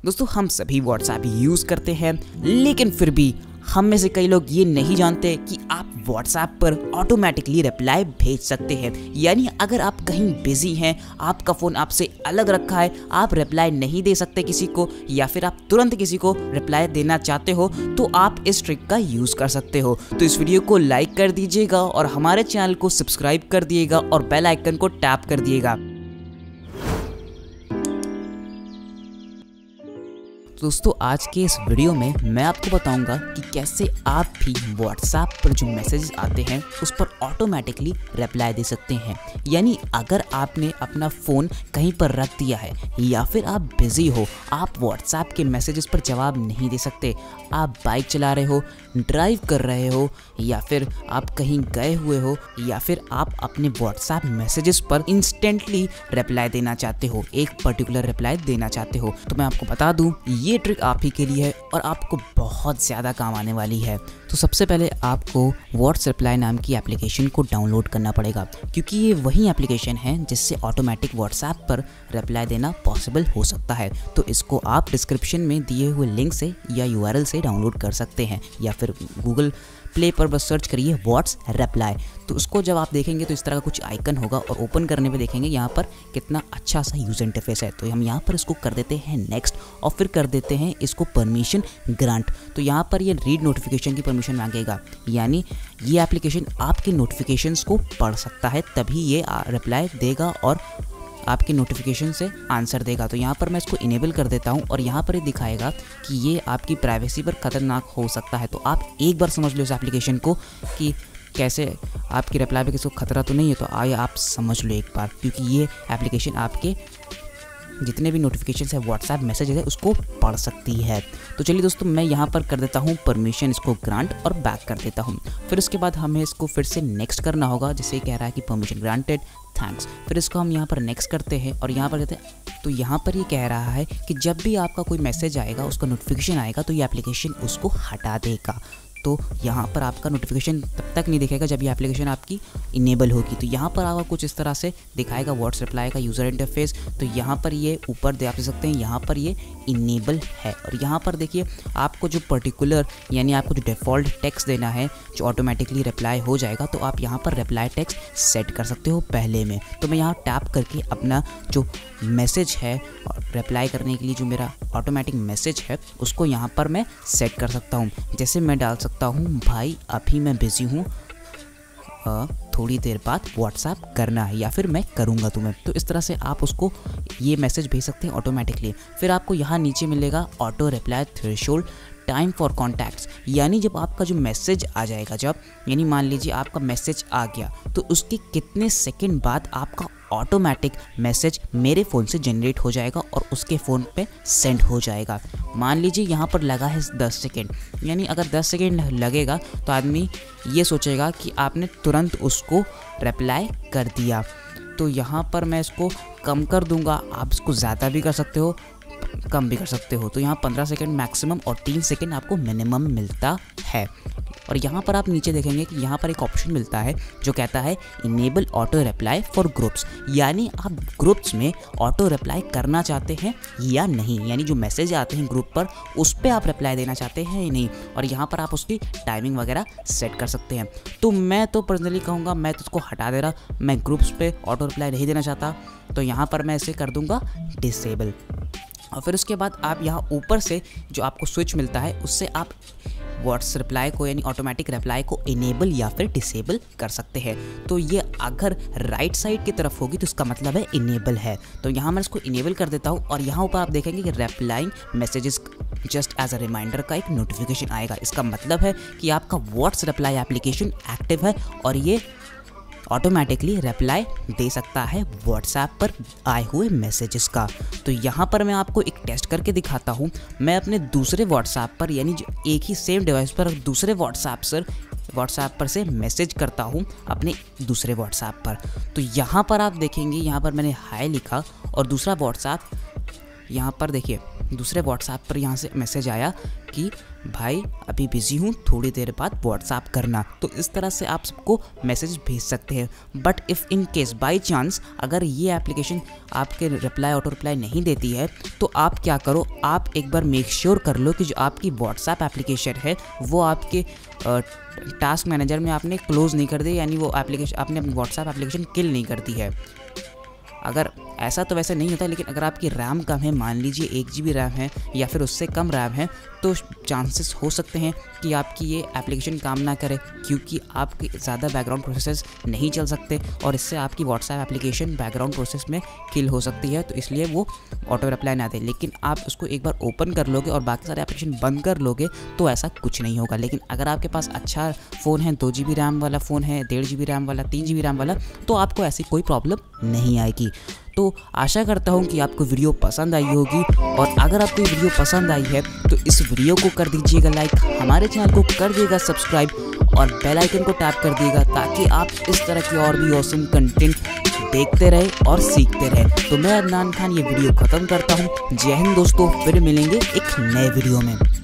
दोस्तों हम सभी व्हाट्सएप यूज़ करते हैं, लेकिन फिर भी हम में से कई लोग ये नहीं जानते कि आप व्हाट्सएप पर ऑटोमेटिकली रिप्लाई भेज सकते हैं। यानी अगर आप कहीं बिजी हैं, आपका फ़ोन आपसे अलग रखा है, आप रिप्लाई नहीं दे सकते किसी को, या फिर आप तुरंत किसी को रिप्लाई देना चाहते हो, तो आप इस ट्रिक का यूज़ कर सकते हो। तो इस वीडियो को लाइक कर दीजिएगा और हमारे चैनल को सब्सक्राइब कर दिएगा और बेल आइकन को टैप कर दिएगा। दोस्तों आज के इस वीडियो में मैं आपको बताऊंगा कि कैसे आप भी व्हाट्सएप पर जो मैसेजेस आते हैं उस पर ऑटोमेटिकली रिप्लाई दे सकते हैं। यानी अगर आपने अपना फ़ोन कहीं पर रख दिया है या फिर आप बिज़ी हो, आप व्हाट्सएप के मैसेजेस पर जवाब नहीं दे सकते, आप बाइक चला रहे हो, ड्राइव कर रहे हो, या फिर आप कहीं गए हुए हो, या फिर आप अपने व्हाट्सएप मैसेजेस पर इंस्टेंटली रिप्लाई देना चाहते हो, एक पर्टिकुलर रिप्लाई देना चाहते हो, तो मैं आपको बता दूं ये ट्रिक आप ही के लिए है और आपको बहुत ज़्यादा काम आने वाली है। तो सबसे पहले आपको व्हाट्स रिप्लाई नाम की एप्लीकेशन को डाउनलोड करना पड़ेगा, क्योंकि ये वही एप्लीकेशन है जिससे ऑटोमेटिक व्हाट्सएप पर रिप्लाई देना पॉसिबल हो सकता है। तो इसको आप डिस्क्रिप्शन में दिए हुए लिंक से या यूआरएल से डाउनलोड कर सकते हैं, या फिर गूगल प्ले पर बस सर्च करिए व्हाट्स रिप्लाई। तो उसको जब आप देखेंगे तो इस तरह का कुछ आइकन होगा और ओपन करने पे देखेंगे यहाँ पर कितना अच्छा सा यूज़र इंटरफेस है। तो हम यहाँ पर इसको कर देते हैं नेक्स्ट और फिर कर देते हैं इसको परमिशन ग्रांट। तो यहाँ पर ये रीड नोटिफिकेशन की परमिशन मांगेगा, यानी ये एप्लीकेशन आपके नोटिफिकेशंस को पढ़ सकता है, तभी ये रिप्लाई देगा और आपके नोटिफिकेशन से आंसर देगा। तो यहाँ पर मैं इसको इनेबल कर देता हूँ और यहाँ पर ये दिखाएगा कि ये आपकी प्राइवेसी पर खतरनाक हो सकता है। तो आप एक बार समझ लो इस एप्लीकेशन को कि कैसे आपकी रिप्लाई पे किसी को खतरा तो नहीं है। तो आइए आप समझ लो एक बार, क्योंकि ये एप्लीकेशन आपके जितने भी नोटिफिकेशन है व्हाट्सएप मैसेज है उसको पढ़ सकती है। तो चलिए दोस्तों मैं यहाँ पर कर देता हूँ परमिशन, इसको ग्रांट और बैक कर देता हूँ। फिर उसके बाद हमें इसको फिर से नेक्स्ट करना होगा, जैसे कह रहा है कि परमिशन ग्रांटेड, थैंक्स। फिर इसको हम यहाँ पर नेक्स्ट करते हैं और यहाँ पर कहते हैं, तो यहाँ पर ये कह रहा है कि जब भी आपका कोई मैसेज आएगा, उसका नोटिफिकेशन आएगा, तो ये एप्लीकेशन उसको हटा देगा। तो यहाँ पर आपका नोटिफिकेशन तब तक नहीं दिखेगा जब ये एप्लीकेशन आपकी इनेबल होगी। तो यहाँ पर आपको कुछ इस तरह से दिखाएगा व्हाट्स रिप्लाई का यूज़र इंटरफेस। तो यहाँ पर ये ऊपर आप देख सकते हैं, यहाँ पर ये इनेबल है। और यहाँ पर देखिए आपको जो पर्टिकुलर यानी आपको जो डिफ़ॉल्ट टेक्स्ट देना है जो ऑटोमेटिकली रिप्लाई हो जाएगा, तो आप यहाँ पर रिप्लाई टेक्स्ट सेट कर सकते हो पहले में। तो मैं यहाँ टैप करके अपना जो मैसेज है और रिप्लाई करने के लिए जो मेरा ऑटोमेटिक मैसेज है उसको यहाँ पर मैं सेट कर सकता हूँ। जैसे मैं डाल सकता हूँ, भाई अभी मैं बिज़ी हूँ, थोड़ी देर बाद व्हाट्सएप करना है, या फिर मैं करूँगा तुम्हें। तो इस तरह से आप उसको ये मैसेज भेज सकते हैं ऑटोमेटिकली। फिर आपको यहाँ नीचे मिलेगा auto reply threshold time for contacts, यानी जब आपका जो मैसेज आ जाएगा, जब यानी मान लीजिए आपका मैसेज आ गया तो उसके कितने सेकंड बाद आपका ऑटोमेटिक मैसेज मेरे फ़ोन से जनरेट हो जाएगा और उसके फ़ोन पे सेंड हो जाएगा। मान लीजिए यहाँ पर लगा है 10 सेकेंड, यानी अगर 10 सेकेंड लगेगा तो आदमी ये सोचेगा कि आपने तुरंत उसको रिप्लाई कर दिया। तो यहाँ पर मैं इसको कम कर दूँगा, आप इसको ज़्यादा भी कर सकते हो, कम भी कर सकते हो। तो यहाँ 15 सेकंड मैक्सिमम और 3 सेकंड आपको मिनिमम मिलता है। और यहाँ पर आप नीचे देखेंगे कि यहाँ पर एक ऑप्शन मिलता है जो कहता है enable auto reply for groups, यानी आप ग्रुप्स में ऑटो रिप्लाई करना चाहते हैं या नहीं, यानी जो मैसेज आते हैं ग्रुप पर उस पर आप रिप्लाई देना चाहते हैं या नहीं। और यहाँ पर आप उसकी टाइमिंग वगैरह सेट कर सकते हैं। तो मैं तो पर्सनली कहूँगा मैं तो उसको हटा दे रहा, मैं ग्रुप्स पे ऑटो रिप्लाई नहीं देना चाहता, तो यहाँ पर मैं इसे कर दूँगा डिसेबल। और फिर उसके बाद आप यहाँ ऊपर से जो आपको स्विच मिलता है उससे आप व्हाट्स रिप्लाई को यानी ऑटोमेटिक रिप्लाई को इनेबल या फिर डिसेबल कर सकते हैं। तो ये अगर राइट साइड की तरफ होगी तो इसका मतलब है इनेबल है। तो यहाँ मैं इसको इनेबल कर देता हूँ और यहाँ ऊपर आप देखेंगे कि replying messages just as a reminder का एक नोटिफिकेशन आएगा। इसका मतलब है कि आपका व्हाट्स रिप्लाई एप्लीकेशन एक्टिव है और ये ऑटोमेटिकली रिप्लाई दे सकता है व्हाट्सएप पर आए हुए मैसेजेस का। तो यहाँ पर मैं आपको एक टेस्ट करके दिखाता हूँ। मैं अपने दूसरे व्हाट्सएप पर यानी जो एक ही सेम डिवाइस पर दूसरे व्हाट्सएप पर से मैसेज करता हूँ अपने दूसरे व्हाट्सएप पर। तो यहाँ पर आप देखेंगे, यहाँ पर मैंने हाय लिखा और दूसरा व्हाट्सएप यहाँ पर देखिए दूसरे व्हाट्सएप पर यहाँ से मैसेज आया कि भाई अभी बिज़ी हूँ, थोड़ी देर बाद व्हाट्सएप करना। तो इस तरह से आप सबको मैसेज भेज सकते हैं। But if in case by chance अगर ये एप्लीकेशन आपके रिप्लाई ऑटो रिप्लाई नहीं देती है तो आप क्या करो, आप एक बार मेक श्योर कर लो कि जो आपकी व्हाट्सएप एप्लीकेशन है वो आपके टास्क मैनेजर में आपने क्लोज़ नहीं कर दी, यानी वो एप्लीकेशन आपने अपनी व्हाट्सएप एप्लीकेशन किल नहीं कर दी है। अगर ऐसा तो वैसे नहीं होता, लेकिन अगर आपकी रैम कम है, मान लीजिए 1 GB रैम है या फिर उससे कम रैम है, तो चांसेस हो सकते हैं कि आपकी ये एप्लीकेशन काम ना करे, क्योंकि आपके ज़्यादा बैकग्राउंड प्रोसेस नहीं चल सकते और इससे आपकी व्हाट्सएप एप्लीकेशन बैकग्राउंड प्रोसेस में किल हो सकती है। तो इसलिए वो ऑटो रिप्लाई ना दे। लेकिन आप उसको एक बार ओपन कर लोगे और बाकी सारे एप्लीकेशन बंद कर लोगे तो ऐसा कुछ नहीं होगा। लेकिन अगर आपके पास अच्छा फ़ोन है, 2 GB रैम वाला फ़ोन है, 1.5 GB रैम वाला, 3 GB रैम वाला, तो आपको ऐसी कोई प्रॉब्लम नहीं आएगी। तो आशा करता हूँ कि आपको वीडियो पसंद आई होगी, और अगर आपको ये वीडियो पसंद आई है तो इस वीडियो को कर दीजिएगा लाइक, हमारे चैनल को कर दिएगा सब्सक्राइब और बेल आइकन को टैप कर दिएगा, ताकि आप इस तरह की और भी ऑसम कंटेंट देखते रहे और सीखते रहे। तो मैं अदनान खान ये वीडियो ख़त्म करता हूँ। जय हिंद दोस्तों, फिर मिलेंगे एक नए वीडियो में।